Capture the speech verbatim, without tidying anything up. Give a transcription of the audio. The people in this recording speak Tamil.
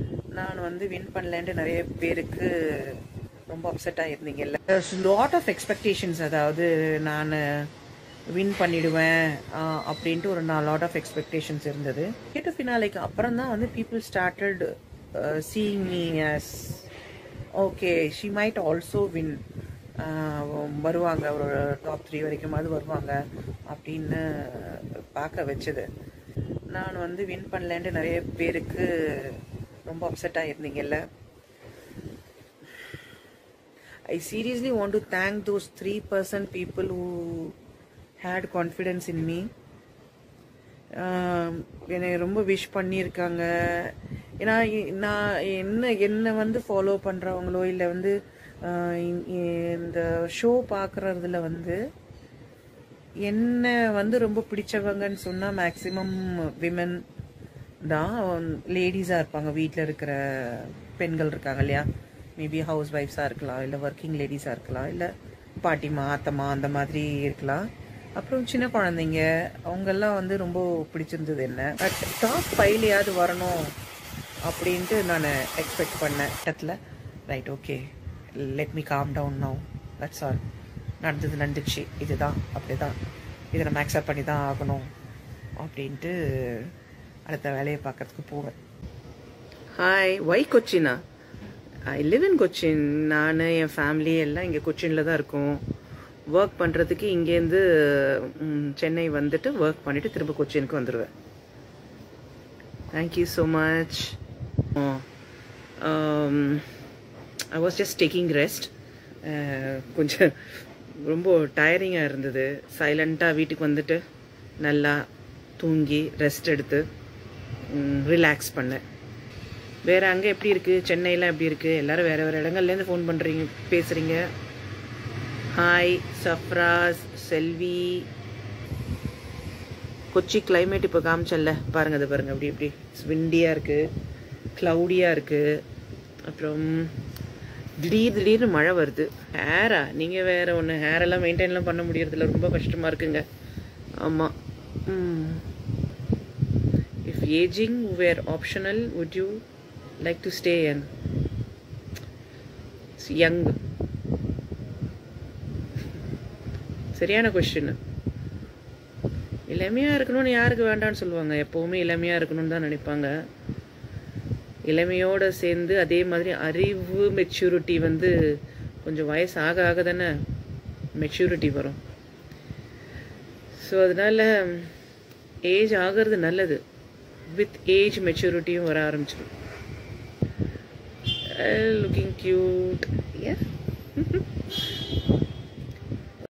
நான் வந்து வின் பண்ணலன்ட்டு நிறைய பேருக்கு ரொம்ப அப்செட்டாக இருந்தீங்கல்ல. லாட் ஆஃப் எக்ஸ்பெக்டேஷன்ஸ், அதாவது நான் வின் பண்ணிடுவேன் அப்படின்ட்டு ஒரு நான் லாட் ஆஃப் எக்ஸ்பெக்டேஷன்ஸ் இருந்தது. கேட்ட ஃபினாலைக்கு அப்புறம் தான் வந்து people started seeing me as okay, she might also win, வருவாங்க ஒரு டாப் த்ரீ வரைக்குமாவது வருவாங்க அப்படின்னு பார்க்க வச்சது. நான் வந்து வின் பண்ணலன்ட்டு நிறைய பேருக்கு ரொம்ப அப்செட்டாக இருந்தீங்கல்ல. I seriously want to thank those three percent people who had confidence in me. என்னை ரொம்ப விஷ் பண்ணியிருக்காங்க. ஏன்னா நான் என்ன என்னை வந்து ஃபாலோ பண்ணுறவங்களோ இல்லை வந்து இந்த ஷோ பார்க்குறதுல வந்து என்னை வந்து ரொம்ப பிடிச்சவங்கன்னு சொன்னால் மேக்ஸிமம் விமன் தான், லேடிஸாக இருப்பாங்க. வீட்டில் இருக்கிற பெண்கள் இருக்காங்க இல்லையா, மேபி ஹவுஸ் ஒய்ஃப்ஸாக இருக்கலாம், இல்லை ஒர்க்கிங் லேடிஸாக இருக்கலாம், இல்லை பாட்டிமா அத்தம்மா அந்த மாதிரி இருக்கலாம். அப்புறம் சின்ன குழந்தைங்க அவங்கெல்லாம் வந்து ரொம்ப பிடிச்சிருந்தது என்ன. பட் டாப் ஃபைவ்லையாவது வரணும் அப்படின்ட்டு நான் எக்ஸ்பெக்ட் பண்ணேன் இடத்துல. Right, okay, let me calm down now, that's all. நடந்தது நடந்துச்சு, இதுதான் அப்படி தான், இதை நம்ம அக்செப்ட் பண்ணி தான் ஆகணும் அப்படின்ட்டு அடுத்த வேலையை பார்க்கறதுக்கு போவேன். ஹாய், ஒய் கொச்சினா? I live in Cochin. நான் என் ஃபேமிலி எல்லாம் இங்கே கொச்சினில் தான் இருக்கோம். ஒர்க் பண்ணுறதுக்கு இங்கேருந்து சென்னை வந்துட்டு ஒர்க் பண்ணிவிட்டு திரும்ப கொச்சினுக்கு வந்துடுவேன். Thank you so much. I was just taking rest. கொஞ்சம் ரொம்ப டயரிங்காக இருந்தது. சைலண்ட்டாக வீட்டுக்கு வந்துட்டு நல்லா தூங்கி ரெஸ்ட் எடுத்து ரிலாக்ஸ் பண்ணேன். வேறு அங்கே எப்படி இருக்குது, சென்னையில் எப்படி இருக்குது? எல்லோரும் வேறு வேறு இடங்கள்லேருந்து ஃபோன் பண்ணுறீங்க, பேசுகிறீங்க. ஹாய் சஃப்ராஸ், செல்வி. கொச்சி கிளைமேட் இப்போ காமிச்சல்ல, பாருங்கள், அதை பாருங்கள், அப்படி இப்படி விண்டியாக இருக்குது, க்ளவுடியாக இருக்குது. அப்புறம் திடீர் திடீர்னு மழை வருது. ஹேரா நீங்கள் வேறு ஒன்று, ஹேரெல்லாம் மெயின்டைன்லாம் பண்ண முடியறதில்ல, ரொம்ப கஷ்டமாக இருக்குங்க. ஆமாம். If ageing were optional, would you like to stay young? young சரியான கொஸ்டின். இளமையாக இருக்கணும்னு யாருக்கு வேண்டான்னு சொல்லுவாங்க? எப்போவுமே இளமையாக இருக்கணும்னு தான் நினைப்பாங்க. இளமையோடு சேர்ந்து அதே மாதிரி அறிவு மெச்சூரிட்டி வந்து கொஞ்சம் வயசு ஆக ஆக தானே மெச்சூரிட்டி வரும். ஸோ அதனால் ஏஜ் ஆகிறது நல்லது. வித் ஏஜ் மெச்சூரிட்டியும் வர ஆரம்பிச்சிடும். Looking cute. Yeah.